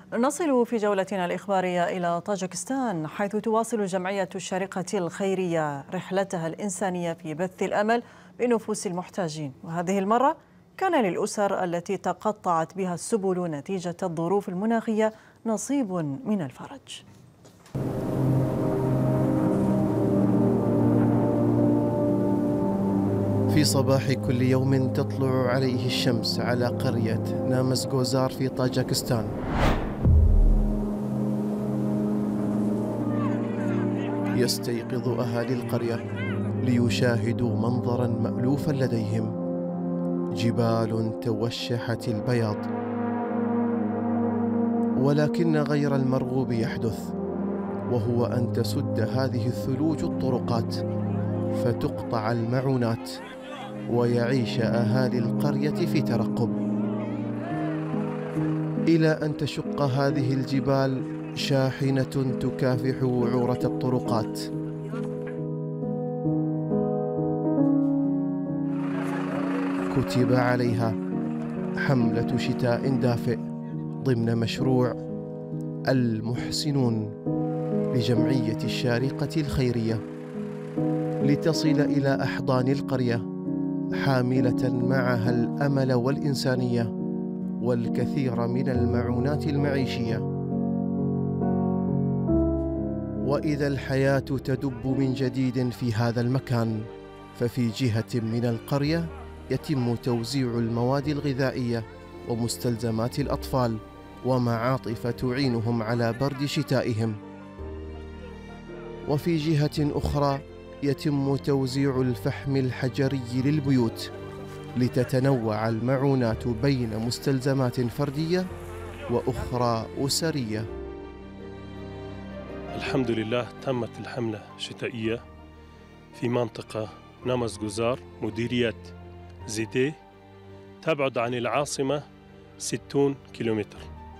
نصل في جولتنا الإخبارية إلى طاجكستان، حيث تواصل الجمعية الشارقة الخيرية رحلتها الإنسانية في بث الأمل بنفوس المحتاجين، وهذه المرة كان للأسر التي تقطعت بها السبل نتيجة الظروف المناخية نصيب من الفرج. في صباح كل يوم تطلع عليه الشمس على قرية نامزغوزار في طاجكستان. يستيقظ أهالي القرية ليشاهدوا منظرا مألوفا لديهم: جبال توشحت البياض. ولكن غير المرغوب يحدث، وهو أن تسد هذه الثلوج الطرقات فتقطع المعونات، ويعيش أهالي القرية في ترقب، إلى أن تشق هذه الجبال شاحنة تكافح وعورة الطرقات. كتب عليها حملة شتاء دافئ ضمن مشروع المحسنون لجمعية الشارقة الخيرية، لتصل إلى أحضان القرية حاملة معها الأمل والإنسانية والكثير من المعونات المعيشية. وإذا الحياة تدب من جديد في هذا المكان، ففي جهة من القرية يتم توزيع المواد الغذائية ومستلزمات الأطفال ومعاطف تعينهم على برد شتائهم. وفي جهة أخرى يتم توزيع الفحم الحجري للبيوت، لتتنوع المعونات بين مستلزمات فردية وأخرى أسرية. الحمد لله تمت الحملة الشتائية في منطقة نامزغوزار مديرية زيدي، تبعد عن العاصمة 60 كيلومتر.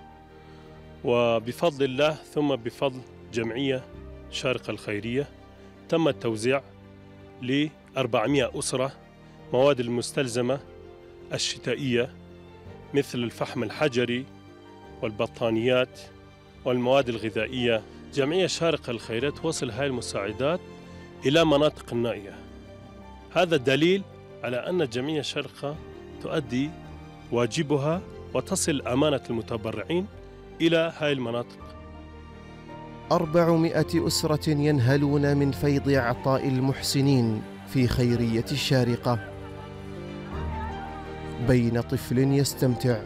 وبفضل الله ثم بفضل جمعية الشارقة الخيرية تم التوزيع ل 400 أسرة مواد المستلزمة الشتائية مثل الفحم الحجري والبطانيات والمواد الغذائية. جمعية الشارقة الخيرية توصل هذه المساعدات إلى مناطق النائية. هذا دليل على أن الجمعية الشارقة تؤدي واجبها وتصل أمانة المتبرعين إلى هذه المناطق. 400 أسرة ينهلون من فيض عطاء المحسنين في خيرية الشارقة، بين طفل يستمتع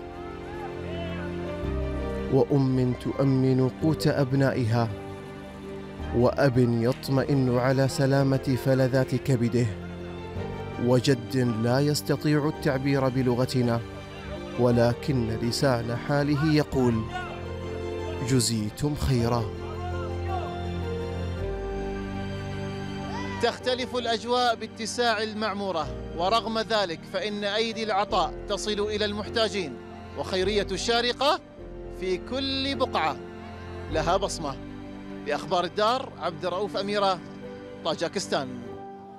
وأم تؤمن قوت أبنائها وأب يطمئن على سلامة فلذات كبده وجد لا يستطيع التعبير بلغتنا، ولكن لسان حاله يقول: جزيتم خيرا. تختلف الأجواء باتساع المعمورة، ورغم ذلك فإن أيدي العطاء تصل إلى المحتاجين، وخيرية الشارقة في كل بقعة لها بصمة. لأخبار الدار، عبد الرؤوف أميرة، طاجكستان.